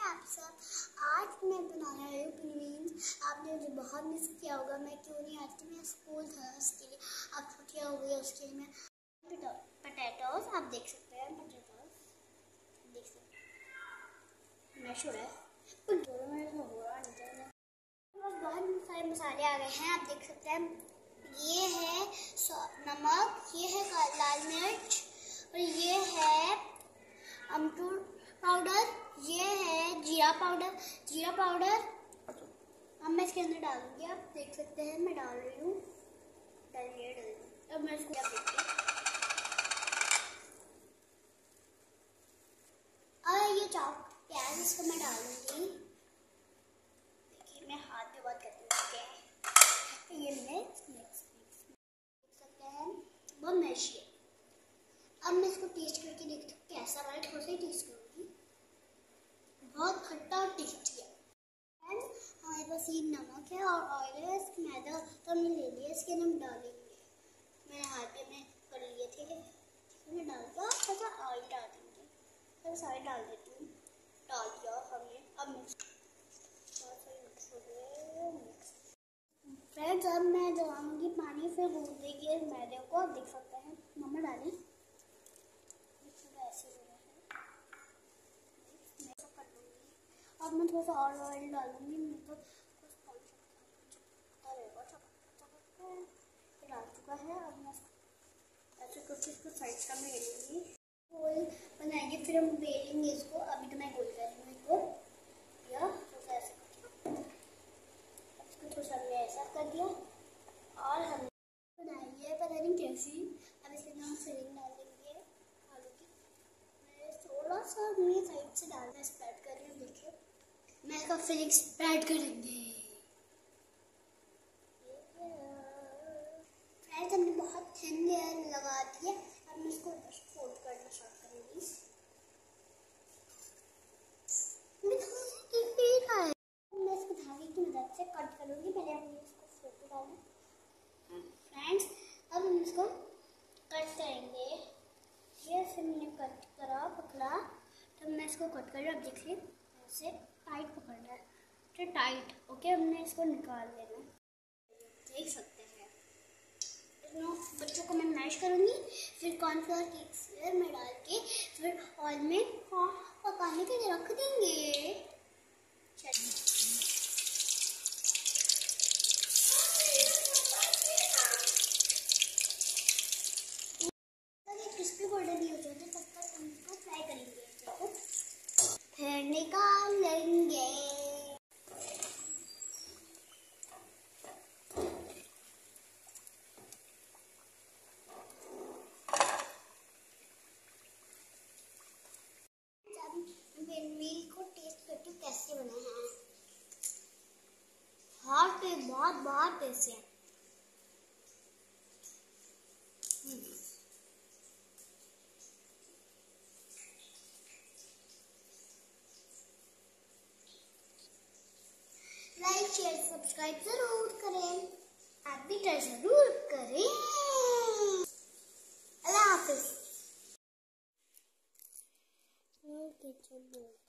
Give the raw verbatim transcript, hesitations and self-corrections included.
आप सब। आज मैं बना रही हूँ पिनीन्स। आपने मुझे बहुत मिस किया होगा, मैं क्यों नहीं आती, मैं स्कूल था उसके लिए। अब छुट्टियाँ हो गई उसके लिए। मैं पटेटोस आप देख सकते हैं, पटेटोस देख सकते हैं, मैशूर है पर बहुत सारे मसाले आ गए हैं, आप देख सकते हैं। ये है नमक, ये है लाल मिर्च, और ये है अमचूर पाउडर, ये है जीरा पाउडर जीरा पाउडर अब मैं इसके अंदर डालूंगी। आप देख सकते हैं मैं डाल रही हूँ। डालिए डालिए अब मैं इसको देखती हूँ। और ये चॉप प्याज इसको मैं डालूंगी। देखिए मैं हाथ पे बहुत करती हूँ। ये मैं देख सकते हैं बहुत मैशी है। अब मैं इसको टेस्ट करके देखती हूँ कैसा बना। थोड़ा सा ही टेस्ट करूँगी। बहुत खट्टा और टेस्टी है। एंड हमारे पास ये नमक है और ऑयल है। इसका मैदा तो हमने ले लिया, इसके अंदर हम डालेंगे। मैंने हाथ पे में कर लिए थे, मैं डाल दिया। थोड़ा सा ऑयल डाल देंगे, थोड़ा सा ऑयल डाल देती हूँ। डाल दिया हमने। अब मिक्स थोड़ा सा मिक्स हो गया। मिक्स फ्रेंड्स अब मैं डालूंगी पानी, फिर भून देंगे मैदे को। आप देख सकते हैं मम्मा डाली अब मैं थोड़ा सा और ऑयल डालूंगी। मैं तो कुछ डाल चुका है। अब मैं ऐसे कुछ इसको साइड का मैं ले लूँगी। गोल बनाएंगे, फिर हम बेलेंगे इसको। अभी तो मैं गोल करूँगी इसको, या थोड़ा ऐसा इसको थोड़ा सा हमने ऐसा कर दिया। और हम बनाएंगे पता नहीं कैसी। अब इसके अंदर हम फिलिंग डाल देंगे आलू की। मैं थोड़ा सा अपनी साइड से डालना स्प्रेड कर रही हूँ। देखिए मैं इसका फिलिंग स्प्रेड करेंगे। फ्रेंड्स हमने बहुत थिन लेयर लगा दी है। अब मैं इसको फोल्ड करना स्टार्ट करूँगी। मैं इसको धागे की मदद से कट करूँगी। पहले हमने इसको फोटो डाला। फ्रेंड्स अब हम इसको कट करेंगे। ये फिर मैंने कट करा पकड़ा, तब मैं इसको कट कर रही हूँ। अब देखिए ऐसे टाइट पकड़ना है, तो टाइट ओके। हमने इसको निकाल लेना, देख सकते हैं। इसमें बच्चों को मैं मैश करूँगी, फिर कॉर्नफ्लोर केक में डाल के फिर ऑयल में पकाने के लिए रख देंगे। क्रिस्पी गोल्डन नहीं हो जाते तब तक उनको फ्राई करेंगे, फिर निकाल लेंगे। मील को टेस्ट करके कैसे बने हैं। बहुत बहुत बहुत टेस्टी है। लाइक शेयर सब्सक्राइब जरूर करें। आप भी ट्राई जरूर करें। अल्लाह हाफिज।